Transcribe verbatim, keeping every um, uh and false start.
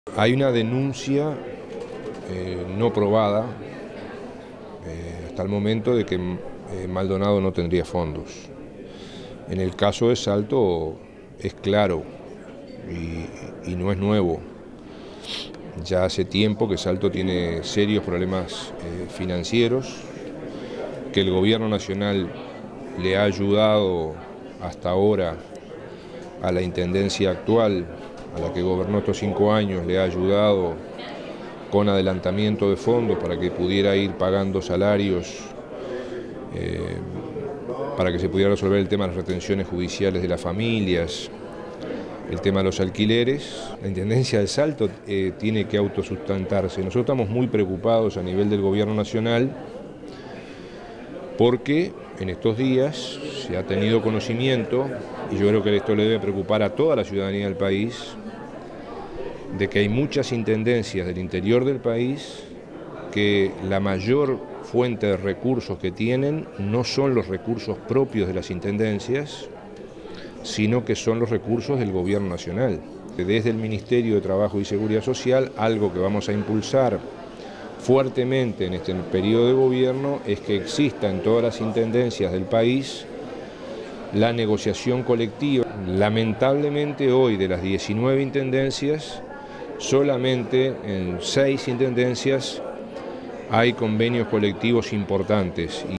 Hay una denuncia eh, no probada eh, hasta el momento de que eh, Maldonado no tendría fondos. En el caso de Salto es claro y, y no es nuevo. Ya hace tiempo que Salto tiene serios problemas eh, financieros, que el gobierno nacional le ha ayudado hasta ahora a la intendencia actual, a la que gobernó estos cinco años, le ha ayudado con adelantamiento de fondos para que pudiera ir pagando salarios, eh, para que se pudiera resolver el tema de las retenciones judiciales de las familias, el tema de los alquileres. La Intendencia de Salto eh, tiene que autosustentarse. Nosotros estamos muy preocupados a nivel del gobierno nacional porque en estos días se ha tenido conocimiento, y yo creo que esto le debe preocupar a toda la ciudadanía del país, de que hay muchas intendencias del interior del país que la mayor fuente de recursos que tienen no son los recursos propios de las intendencias, sino que son los recursos del gobierno nacional. Desde el Ministerio de Trabajo y Seguridad Social, algo que vamos a impulsar fuertemente en este periodo de gobierno es que exista en todas las intendencias del país la negociación colectiva. Lamentablemente hoy, de las diecinueve intendencias, solamente en seis intendencias hay convenios colectivos importantes.